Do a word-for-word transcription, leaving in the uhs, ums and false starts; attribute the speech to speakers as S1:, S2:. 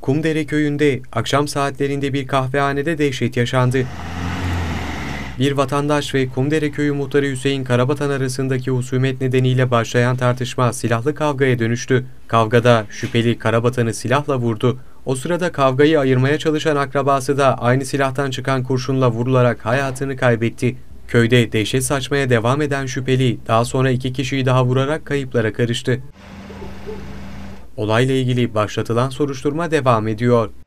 S1: Kumdere köyünde akşam saatlerinde bir kahvehanede dehşet yaşandı. Bir vatandaş ve Kumdere köyü muhtarı Hüseyin Karabatan arasındaki husumet nedeniyle başlayan tartışma silahlı kavgaya dönüştü. Kavgada şüpheli Karabatan'ı silahla vurdu. O sırada kavgayı ayırmaya çalışan akrabası da aynı silahtan çıkan kurşunla vurularak hayatını kaybetti. Köyde dehşet saçmaya devam eden şüpheli daha sonra iki kişiyi daha vurarak kayıplara karıştı. Olayla ilgili başlatılan soruşturma devam ediyor.